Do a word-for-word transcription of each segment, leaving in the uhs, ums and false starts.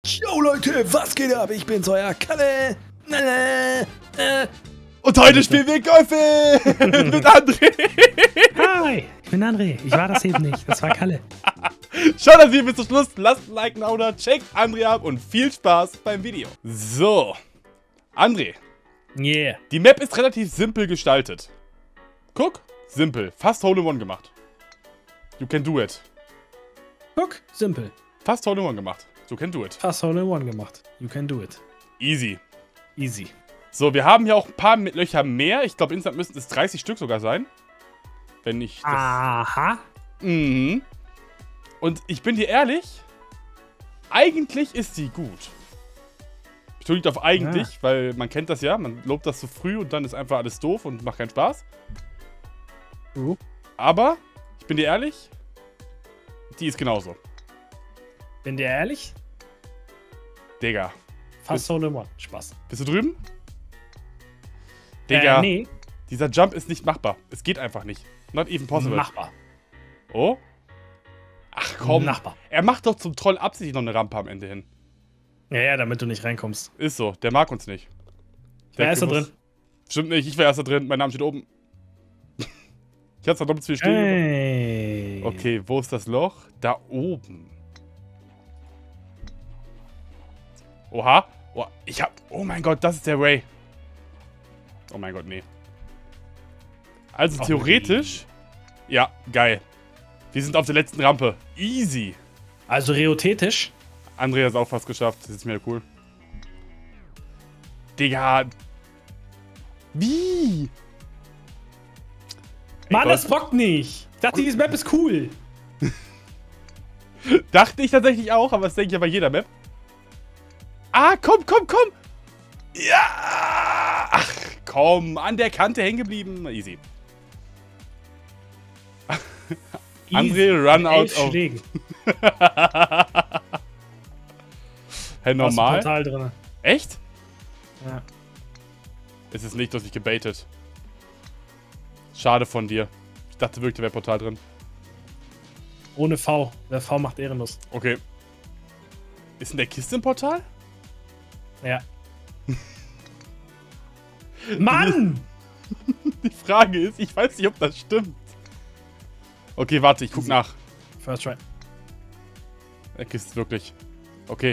Yo Leute, was geht ab? Ich bin's, euer Kalle. Und heute spielen wir Golf mit André. Hi, ich bin André. Ich war das eben nicht. Das war Kalle. Schaut das Video bis zum Schluss. Lasst ein Like da oder checkt André ab und viel Spaß beim Video. So, André. Yeah. Die Map ist relativ simpel gestaltet. Guck, simpel. Fast Hole-in-One gemacht. You can do it. Guck, simpel. Fast Hole-in-One gemacht. You can do it. Fast Hole-in-One gemacht. You can do it. Easy. Easy. So, wir haben hier auch ein paar mit Löcher mehr. Ich glaube, insgesamt müssten es dreißig Stück sogar sein. Wenn ich das... Aha. Mhm. Und ich bin dir ehrlich, eigentlich ist sie gut. Ich liegt auf eigentlich, ja. Weil man kennt das ja. Man lobt das zu früh und dann ist einfach alles doof und macht keinen Spaß. Uh. Aber, ich bin dir ehrlich, die ist genauso. Bin dir ehrlich? Digga. Fast Hole-in-One. Spaß. Bist du drüben? Digga. Äh, nee. Dieser Jump ist nicht machbar. Es geht einfach nicht. Not even possible. Machbar. Oh? Ach komm. Machbar. Er macht doch zum Troll absichtlich noch eine Rampe am Ende hin. Ja, ja, damit du nicht reinkommst. Ist so. Der mag uns nicht. Wer ist da drin? Stimmt nicht. Ich wäre erst da drin. Mein Name steht oben. Ich hab's verdammt viel stehen. Hey. Okay, wo ist das Loch? Da oben. Oha. Oh, ich hab... Oh mein Gott, das ist der Ray. Oh mein Gott, nee. Also Oh, theoretisch... Nee. Ja, geil. Wir sind auf der letzten Rampe. Easy. Also reothetisch. André hat es auch fast geschafft. Das ist mir cool. Digga. Wie? Mann, Ey, das bockt nicht. Ich dachte, diese Map ist cool. Dachte ich tatsächlich auch, aber das denke ich ja bei jeder Map. Ah, komm, komm, komm. Ja. Ach, komm. An der Kante hängen geblieben. Easy. André, run out of... Hey, normal? Portal drin. Echt? Ja. Es ist nicht, du hast mich gebaitet. Schade von dir. Ich dachte wirklich, da wäre Portal drin. Ohne V. Der V macht ehrenlos. Okay. Ist in der Kiste ein Portal? Ja. Mann! Die Frage ist, ich weiß nicht, ob das stimmt. Okay, warte, ich guck nach. First try. Der Kiste wirklich. Okay.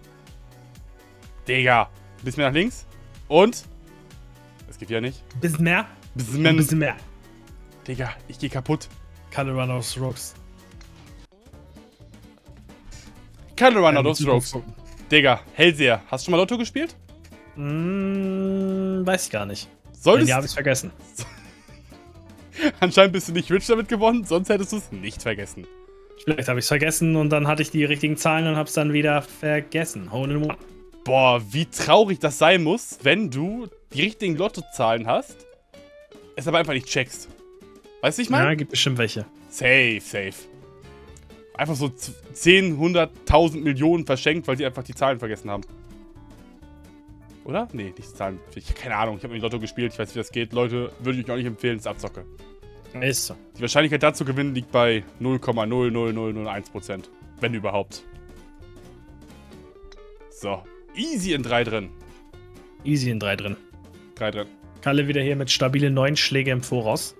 Digga. Ein bisschen mehr nach links. Und? Das geht ja nicht. Bisschen mehr. Bisschen Ein bisschen mehr. Digga, ich geh kaputt. Kalle Run of Strokes. Keine Run out of Strokes. Digga, Hellseher. Hast du schon mal Lotto gespielt? Hm, weiß ich gar nicht. Solltest Ja, hab ich's vergessen. Anscheinend bist du nicht rich damit gewonnen, sonst hättest du es nicht vergessen. Vielleicht habe ich es vergessen und dann hatte ich die richtigen Zahlen und hab's dann wieder vergessen. Hole in one. Boah, wie traurig das sein muss, wenn du die richtigen Lottozahlen hast, es aber einfach nicht checkst. Weißt du, ich meine? Ja, gibt bestimmt welche. Safe, safe. Einfach so zehn, hundert, tausend Millionen verschenkt, weil sie einfach die Zahlen vergessen haben. Oder? Nee, nicht die Zahlen. Ich, keine Ahnung, ich habe mit Lotto gespielt, ich weiß nicht, wie das geht. Leute, würde ich euch auch nicht empfehlen, das ist Abzocke. Ist so. Die Wahrscheinlichkeit dazu gewinnen liegt bei null Komma null null null null eins Prozent. Wenn überhaupt. So. Easy in drei drin. Easy in drei drin. drei drin. Kalle wieder hier mit stabilen neun Schläge im Voraus.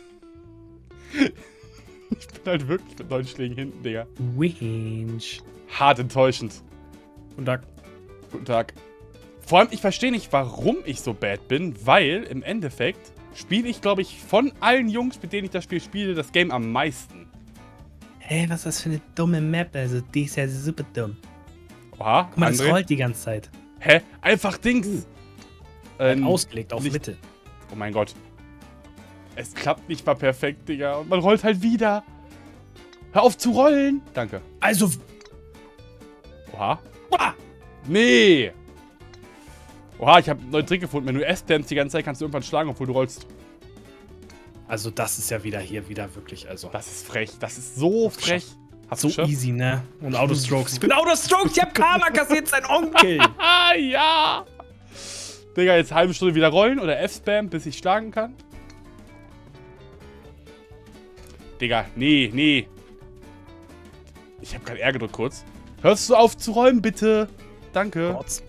Ich bin halt wirklich mit neun Schlägen hinten, Digga. Winch. Hart enttäuschend. Guten Tag. Guten Tag. Vor allem, ich verstehe nicht, warum ich so bad bin, weil im Endeffekt spiele ich, glaube ich, von allen Jungs, mit denen ich das Spiel spiele, das Game am meisten. Hey, was ist das für eine dumme Map? Also, die ist ja super dumm. Oha, Guck mal, André? das rollt die ganze Zeit. Hä? Einfach Dings. Ähm, Ausgelegt auf nicht- Mitte. Oh mein Gott. Es klappt nicht mal perfekt, Digga. Und man rollt halt wieder. Hör auf zu rollen. Danke. Also. Oha. Ah! Nee. Oha, ich habe einen neuen Trick gefunden. Wenn du S-Dams die ganze Zeit, kannst du irgendwann schlagen, obwohl du rollst. Also, das ist ja wieder hier, wieder wirklich. Also. Das ist frech. Das ist so frech. Hast So du geschafft? easy, ne? Und Autostrokes. Ich bin Autostrokes, ich hab Karma kassiert, sein Onkel. Ah, ja. Digga, jetzt eine halbe Stunde wieder rollen oder F-Spam, bis ich schlagen kann. Digga, nee, nee. Ich hab gerade R gedrückt kurz. Hörst du auf zu räumen, bitte? Danke. Gott.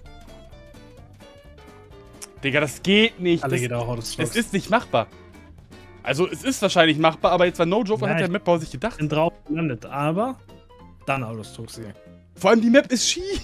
Digga, das geht nicht. Alle Das, geht auch Out of es Strokes. ist nicht machbar. Also, es ist wahrscheinlich machbar, aber jetzt war No Joke, was Nein. hat der Mapbauer sich gedacht? Bin drauf gelandet, aber dann Out of Strokes gegangen. Vor allem die Map ist schief.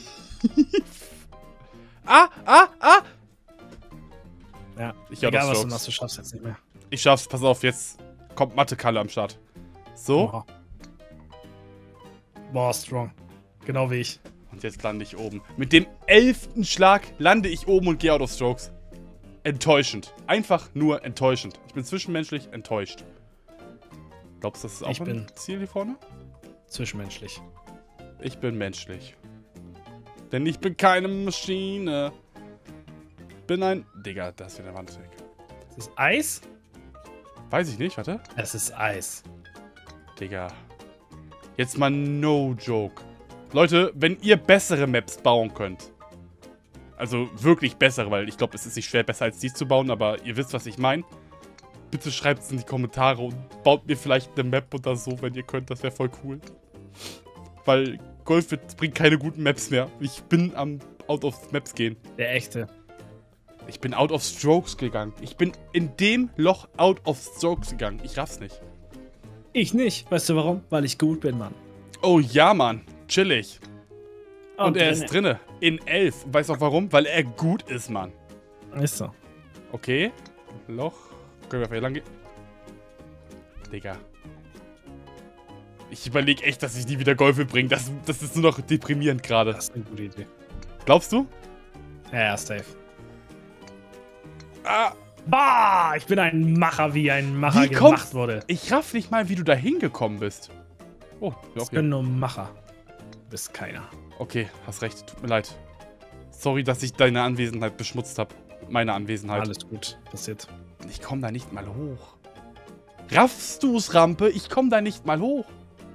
ah, ah, ah. Ja, Ich Out egal of was du Strokes. machst, du schaffst jetzt nicht mehr. Ich schaff's, pass auf, jetzt kommt Mathe-Kalle am Start. So, Oha. Boah, strong. Genau wie ich. und jetzt lande ich oben. Mit dem elften Schlag lande ich oben und gehe Out of Strokes. Enttäuschend. Einfach nur enttäuschend. Ich bin zwischenmenschlich enttäuscht. Glaubst du, das ist auch Ich ein bin- Ziel hier vorne? Zwischenmenschlich. Ich bin menschlich. Denn ich bin keine Maschine. Bin ein... Digga, da ist wieder eine Wand weg. Es ist Eis? Weiß ich nicht, warte. Es ist Eis. Digga. Jetzt mal no joke. Leute, wenn ihr bessere Maps bauen könnt. Also wirklich bessere, weil ich glaube, es ist nicht schwer, besser als dies zu bauen, aber ihr wisst, was ich meine. Bitte schreibt es in die Kommentare und baut mir vielleicht eine Map oder so, wenn ihr könnt. Das wäre voll cool. Weil Golfit bringt keine guten Maps mehr. Ich bin am Out of Maps gehen. Der echte. Ich bin out of Strokes gegangen. Ich bin in dem Loch out of Strokes gegangen. Ich raff's nicht. Ich nicht. Weißt du warum? Weil ich gut bin, Mann. Oh ja, Mann. Chillig. Und, er drinne. ist drinne. In elf. Weißt du auch warum? Weil er gut ist, Mann. Ist so. Okay. Loch. Können wir vielleicht lang gehen? Digga. Ich überlege echt, dass ich die wieder Golfe bringe. Das, das ist nur noch deprimierend gerade. Das ist eine gute Idee. Glaubst du? Ja, ja, safe. Ah, Bah! Ich bin ein Macher, wie ein Macher Wie gemacht kommst- wurde. ich raff nicht mal, wie du da hingekommen bist. Oh, ja, Das okay. können nur Macher. Du bist keiner. Okay, hast recht. Tut mir leid. Sorry, dass ich deine Anwesenheit beschmutzt habe. Meine Anwesenheit. Alles gut. Passiert. Ich komme da nicht mal hoch. Raffst du's, Rampe? Ich komme da nicht mal hoch.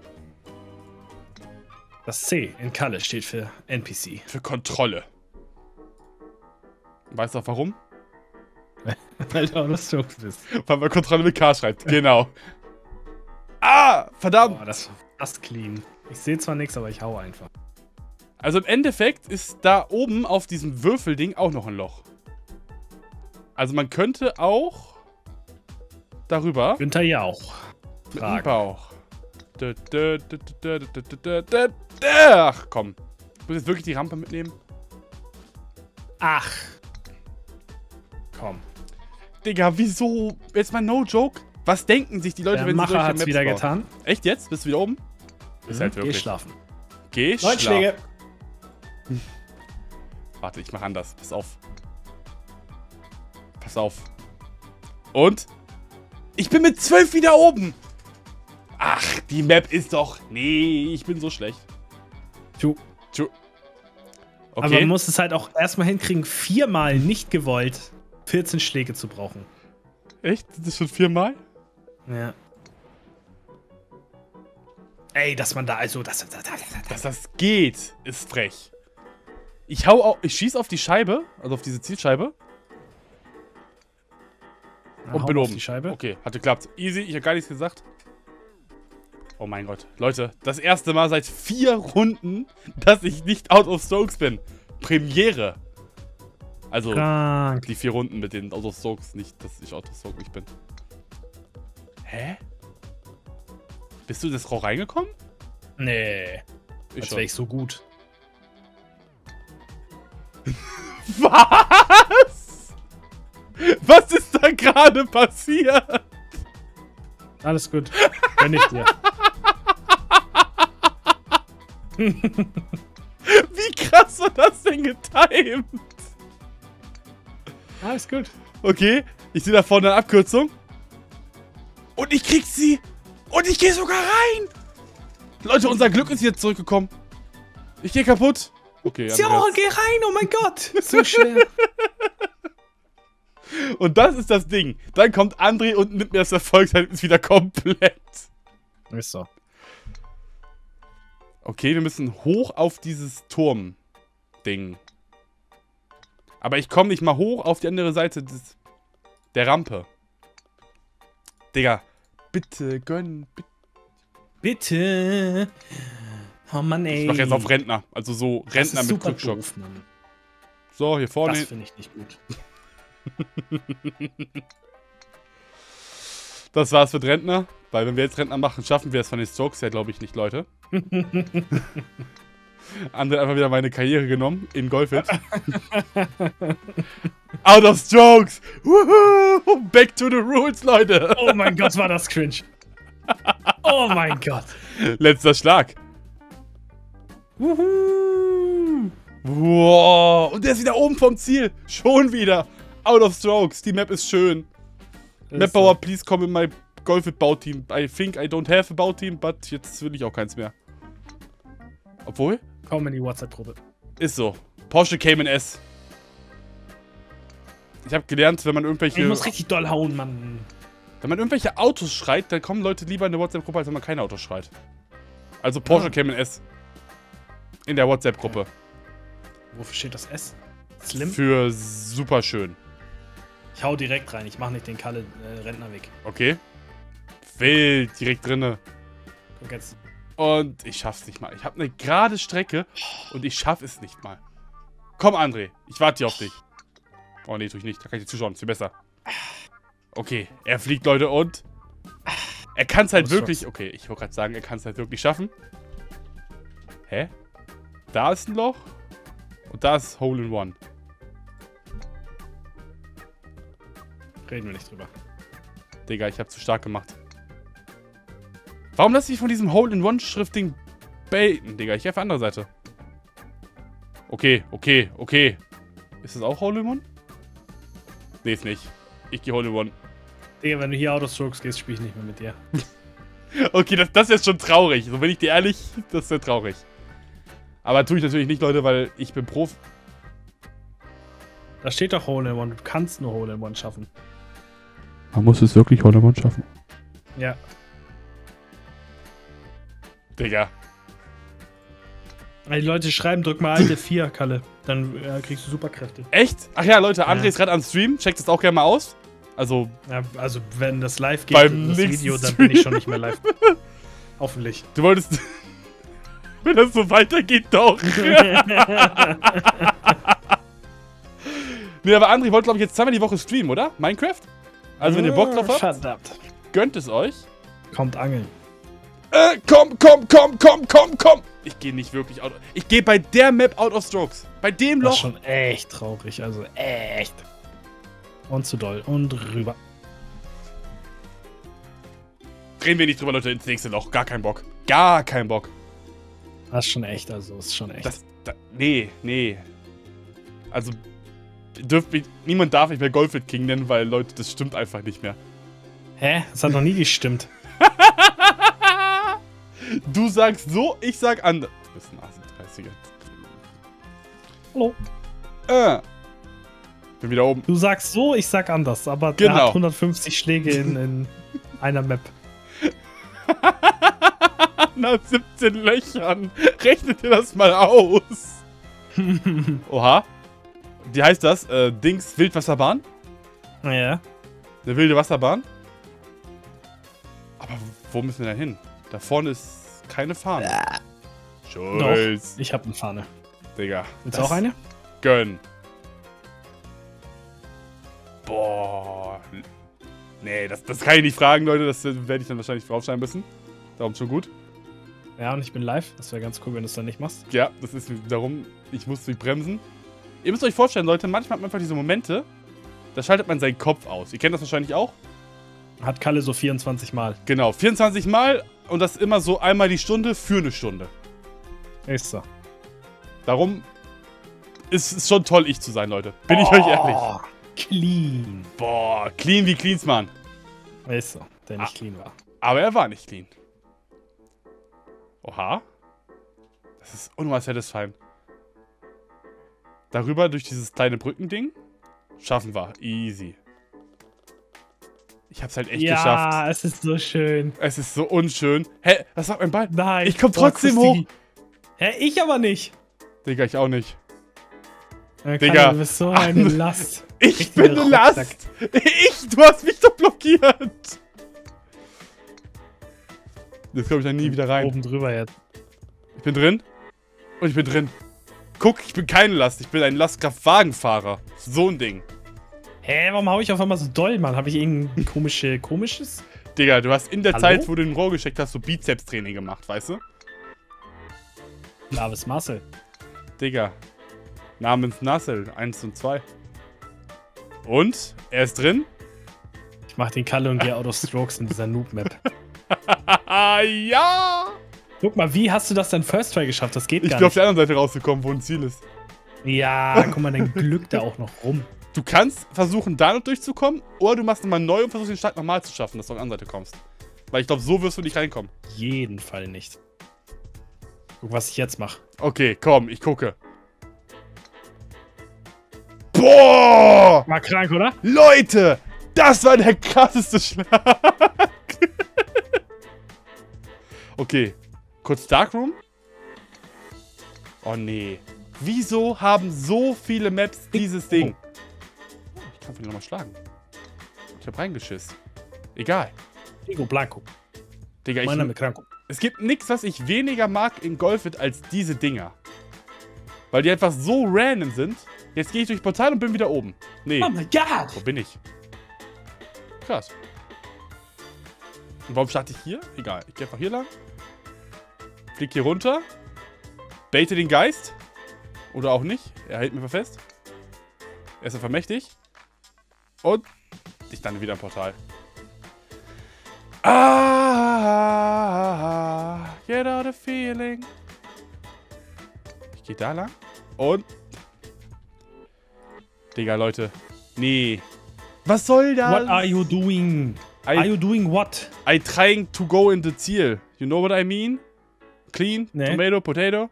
Das C in Kalle steht für N P C. Für Kontrolle. Weißt du auch warum? Weil du Out of Strokes bist. Weil man Kontrolle mit K schreibt. Genau. Ah, verdammt. Boah, das war fast clean. Ich sehe zwar nichts, aber ich hau einfach. Also im Endeffekt ist da oben auf diesem Würfelding auch noch ein Loch. Also man könnte auch darüber Günther Jauch. mit dem Fragen. Bauch. Dö, dö, dö, dö, dö, dö, dö, dö, dö. Ach komm. Ich muss jetzt wirklich die Rampe mitnehmen. Ach. Komm. Digga, wieso? Jetzt mal no joke. Was denken sich die Leute, Der wenn sie Macher solche hat's Maps wieder bauen? getan. Echt jetzt? Bist du wieder oben? Ist halt Geh wirklich. schlafen. Geh Neun schlafen. Schläge. Warte, ich mach anders. Pass auf. Pass auf. Und? Ich bin mit zwölf wieder oben. Ach, die Map ist doch... Nee, ich bin so schlecht. Tschu. Tschu. Aber man Okay. muss es halt auch erstmal hinkriegen, viermal nicht gewollt vierzehn Schläge zu brauchen. Echt? Das ist schon viermal? Ja. Ey, dass man da also... Das, das, das, das, Dass das geht, ist frech. Ich hau auch... Ich schieß auf die Scheibe, also auf diese Zielscheibe. Na, Und hau bin auf oben. die Scheibe. Okay, hat geklappt. Easy, ich hab gar nichts gesagt. Oh mein Gott. Leute, das erste Mal seit vier Runden, dass ich nicht out of Strokes bin. Premiere. Also, Krank. die vier Runden mit den out of Strokes, nicht, dass ich out of Strokes nicht bin. Hä? Bist du in das Rohr reingekommen? Nee. Ich Als wäre ich so gut. Was? Was ist da gerade passiert? Alles gut. Gönn ich dir. Wie krass war das denn getimed? Alles gut. Okay, ich sehe da vorne eine Abkürzung. Und ich krieg sie. Und ich gehe sogar rein. Leute, unser Glück ist jetzt zurückgekommen. Ich gehe kaputt. Okay, So, Andreas. geh rein, oh mein Gott. So schwer. Und das ist das Ding. Dann kommt André und nimmt mir das Erfolgserlebnis wieder komplett. Ist so. Okay, wir müssen hoch auf dieses Turm-Ding. Aber ich komme nicht mal hoch auf die andere Seite des, der Rampe. Digga, bitte gönn. Bitte. Bitte. Oh Mann, ey. Ich mach jetzt auf Rentner. Also so Das Rentner ist mit super Krückstock. doof, Mann. So, hier vorne. Das finde ich nicht gut. Das war's mit Rentner. Weil wenn wir jetzt Rentner machen, schaffen wir es von den Strokes ja, glaube ich, nicht, Leute. André hat einfach wieder meine Karriere genommen in Golfit. Out of Strokes! Woohoo! Back to the rules, Leute! Oh mein Gott, war das cringe. Oh mein Gott. Letzter Schlag. Wuhu. Wow! Und der ist wieder oben vom Ziel. Schon wieder. Out of Strokes. Die Map ist schön. Mapbauer, please come in my Golfit Bauteam. I think I don't have a Bauteam, but jetzt will ich auch keins mehr. Obwohl? Komm in die WhatsApp-Gruppe. Ist so. Porsche Cayman S. Ich habe gelernt, wenn man irgendwelche... Ich muss richtig doll hauen, Mann. Wenn man irgendwelche Autos schreit, dann kommen Leute lieber in eine WhatsApp-Gruppe, als wenn man keine Autos schreit. Also Porsche Ah. Cayman S. In der WhatsApp-Gruppe. Wofür steht das S? Slim? Für super schön. Ich hau direkt rein. Ich mach nicht den Kalle äh, Rentner weg. Okay. Wild, direkt drinne. Guck jetzt. Und ich schaff's nicht mal. Ich habe eine gerade Strecke und ich schaff es nicht mal. Komm, André. Ich warte hier auf dich. Oh, nee, tue ich nicht. Da kann ich dir zuschauen. Ist viel besser. Okay. Er fliegt, Leute, und... Er kann es halt wirklich... Okay, ich wollte gerade sagen, er kann es halt wirklich schaffen. Hä? Da ist ein Loch. Und da ist Hole in One. Reden wir nicht drüber. Digga, ich habe zu stark gemacht. Warum lass ich von diesem Hole-in-One-Schrifting baiten, Digga? Ich gehe auf die andere Seite. Okay, okay, okay. Ist das auch Hole-in-One? Nee, ist nicht. Ich gehe Hole-in-One. Digga, wenn du hier Autostrokes gehst, spiele ich nicht mehr mit dir. Okay, das, das ist jetzt schon traurig. So bin ich dir ehrlich, das ist ja traurig. Aber tue ich natürlich nicht, Leute, weil ich bin Profi. Da steht doch Hole in One. Du kannst nur Hole in One schaffen. Man muss es wirklich Hole-in-One schaffen. Ja. Digga. Die Leute schreiben, drück mal alte vier, Kalle. Dann äh, kriegst du Superkräfte. Echt? Ach ja, Leute, André Ja. ist gerade am Stream. Checkt das auch gerne mal aus. Also, Ja, also, wenn das live geht, Beim das nächsten Video, dann Stream. bin ich schon nicht mehr live. Hoffentlich. du wolltest... Wenn das so weitergeht, doch. Nee, aber André wollte, glaube ich, jetzt zweimal die Woche streamen, oder? Minecraft? Also, wenn ihr Bock drauf habt, Verdammt. gönnt es euch. Kommt Angeln. Äh, komm, komm, komm, komm, komm, komm. Ich gehe nicht wirklich out. Ich gehe bei der Map out of strokes. Bei dem Das ist Loch. schon echt traurig, also echt. Und zu doll. Und rüber. Drehen wir nicht drüber, Leute, ins nächste Loch. Gar keinen Bock. Gar keinen Bock. Das ist schon echt, also ist schon echt. Das, da, nee, nee. Also, dürft, mich- niemand darf mich mehr Golfit King nennen, weil, Leute, das stimmt einfach nicht mehr. Hä? Das hat noch nie gestimmt. Du sagst so, ich sag anders. Du bist ein Asendreißiger. Hallo. Äh. Bin wieder oben. Du sagst so, ich sag anders, aber der Genau. hat hundertfünfzig Schläge in, in einer Map. Nach siebzehn Löchern. Rechnet ihr das mal aus. Oha. Wie heißt das? Äh, Dings Wildwasserbahn? Ja. Eine wilde Wasserbahn? Aber wo müssen wir denn hin? Da vorne ist keine Fahne. Schulz. Ich hab eine Fahne. Digga. Willst das du auch eine? Gönn. Boah. Nee, das, das kann ich nicht fragen, Leute. Das werde ich dann wahrscheinlich draufschreiben müssen. Darum schon gut. Ja, und ich bin live. Das wäre ganz cool, wenn du es dann nicht machst. Ja, das ist darum, ich muss mich bremsen. Ihr müsst euch vorstellen, Leute, manchmal hat man einfach diese Momente, da schaltet man seinen Kopf aus. Ihr kennt das wahrscheinlich auch. Hat Kalle so vierundzwanzig Mal. Genau, vierundzwanzig Mal und das immer so einmal die Stunde für eine Stunde. Ist so. Darum ist es schon toll, ich zu sein, Leute. Bin ich euch ehrlich. Clean. Boah, clean wie Cleansman. Ist so, der nicht Ah. clean war. Aber er war nicht clean. Oha. Das ist unnormal satisfying. Darüber durch dieses kleine Brückending schaffen wir. Easy. Ich hab's halt echt ja, geschafft. es ist so schön. Es ist so unschön. Hä, was sagt mein Ball? Nein. Ich komm Oh, trotzdem hoch. Kusti. Hä, ich aber nicht. Digga, ich auch nicht. Ja, Digga. Kalle, du bist so eine Ach, Last. Ich Richtig bin eine Rucksack. Last. Ich, du hast mich doch blockiert. Jetzt komme ich da nie wieder rein. Oben drüber jetzt. Ich bin drin. Und ich bin drin. Guck, ich bin keine Last. Ich bin ein Lastkraftwagenfahrer. So ein Ding. Hä, warum hau ich auf einmal so doll, Mann? Habe ich irgendein komische, komisches? Digga, du hast in der Hallo? Zeit, wo du den Rohr gesteckt hast, so Bizeps-Training gemacht, weißt du? Navis Marcel. Digga. Namens Nassel. eins und zwei. Und? Er ist drin? Ich mach den Kalle und gehe out of strokes in dieser Noob-Map. Ja! Guck mal, wie hast du das denn First Try geschafft? Das geht Ich gar bin auf nicht. der anderen Seite rausgekommen, wo ein Ziel ist. Ja, guck mal, dann glückt er auch noch rum. Du kannst versuchen, da noch durchzukommen, oder du machst nochmal neu und versuchst den Start nochmal zu schaffen, dass du auf die andere Seite kommst. Weil ich glaube, so wirst du nicht reinkommen. Jeden Fall nicht. Guck, was ich jetzt mache. Okay, komm, ich gucke. Boah! War krank, oder? Leute! Das war der krasseste Schlag! Okay, kurz Darkroom. Oh nee. Wieso haben so viele Maps dieses Ding? Ich kann von dir nochmal schlagen. Ich hab reingeschissen. Egal. Diego Blanco. Digga, ich... Mein Name Kranko. Es gibt nichts, was ich weniger mag in Golfit als diese Dinger. Weil die einfach so random sind. Jetzt gehe ich durch Portal und bin wieder oben. Nee. Oh mein Gott! Wo bin ich? Krass. Und warum starte ich hier? Egal. Ich gehe einfach hier lang. Flieg hier runter. Baite den Geist. Oder auch nicht. Er hält mich fest. Er ist einfach mächtig. Und ich lande wieder im Portal. Ah, get out the feeling. Ich gehe da lang. Und... Digga, Leute. Nee. Was soll das? What are you doing? I, are you doing what? I trying to go in the Ziel. You know what I mean? Clean, Nee. Tomato, Potato.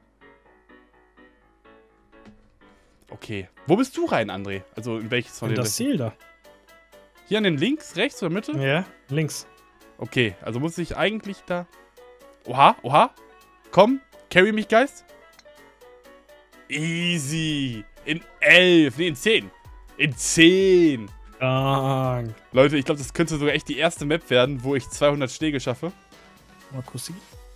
Okay. Wo bist du rein, André? Also in welches von In den... das Ziel da. Hier an den links, rechts oder Mitte? Ja, links. Okay, also muss ich eigentlich da... Oha, oha. Komm, carry mich, Geist. Easy. In elf, nee, in zehn. In zehn. Krank. Leute, ich glaube, das könnte sogar echt die erste Map werden, wo ich zweihundert Schläge schaffe. Mal Kussi.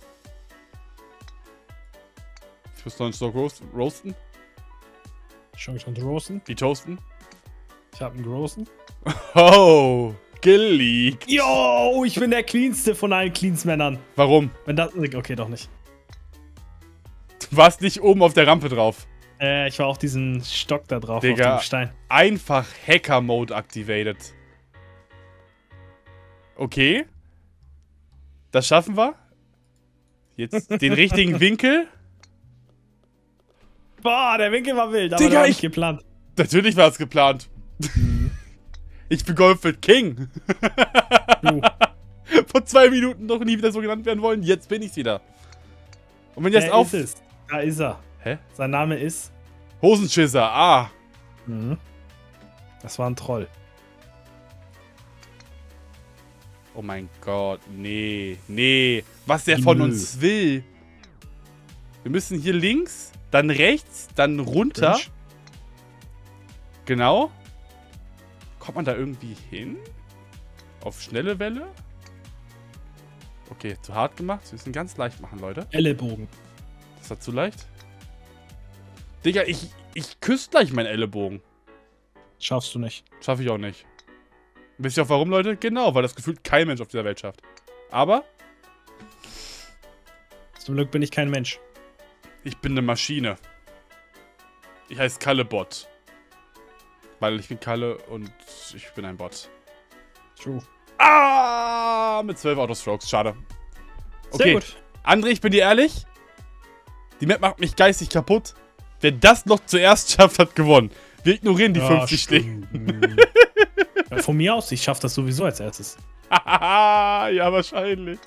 Ich muss noch einen Stock roast, roasten. Schon schon roasten. Die toasten. Ich hab einen großen. Oh, geleakt. Yo, ich bin der cleanste von allen Cleans-Männern. Warum? Wenn das... Okay, doch nicht. Du warst nicht oben auf der Rampe drauf. Äh, ich war auch diesen Stock da drauf, Digga, auf dem Stein. Einfach Hacker-Mode activated. Okay. Das schaffen wir. Jetzt den richtigen Winkel. Boah, der Winkel war wild, aber Digga, der war ich- nicht geplant. Natürlich war es geplant. Ich bin Golfit King. Du. Vor zwei Minuten noch nie wieder so genannt werden wollen. Jetzt bin ich's wieder. Und wenn jetzt Der auf... ist es. Da ist er. Hä? Sein Name ist... Hosenschisser, ah. Mhm. Das war ein Troll. Oh mein Gott, nee, nee. Was der von Nö. uns will. Wir müssen hier links, dann rechts, dann runter. Mensch. Genau. Kommt man da irgendwie hin? Auf schnelle Welle? Okay, zu hart gemacht. Wir müssen ganz leicht machen, Leute. Ellenbogen. Das war zu leicht. Digga, ich, ich küsse gleich meinen Ellenbogen. Schaffst du nicht. Schaffe ich auch nicht. Wisst ihr auch warum, Leute? Genau, weil das gefühlt kein Mensch auf dieser Welt schafft. Aber Zum Glück bin ich kein Mensch. ich bin eine Maschine. Ich heiße Kalle-Bot. Weil ich bin Kalle und ich bin ein Bot. True. Ah, mit zwölf Autostrokes. Schade. Okay, Sehr gut. André, ich bin dir ehrlich. Die Map macht mich geistig kaputt. Wer das noch zuerst schafft, hat gewonnen. Wir ignorieren die Ja, fünfzig Schläge. stimmt. Ja, von mir aus, ich schaff das sowieso als erstes. Ja, wahrscheinlich.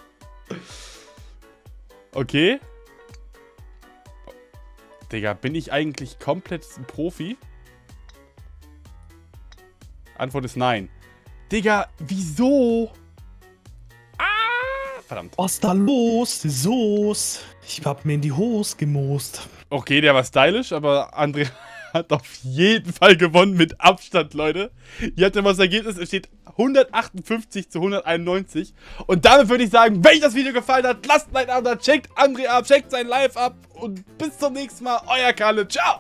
Okay. Digga, bin ich eigentlich komplett ein Profi? Antwort ist nein. Digga, wieso? Ah, verdammt. Was da los? Soos. Ich hab mir in die Hose gemoost. Okay, der war stylisch, aber André hat auf jeden Fall gewonnen mit Abstand, Leute. Hier habt ihr mal das Ergebnis, es steht hundertachtundfünfzig zu hunderteinundneunzig. Und damit würde ich sagen, wenn euch das Video gefallen hat, lasst ein Like da, checkt André ab, checkt sein Live ab und bis zum nächsten Mal, euer Kalle, ciao!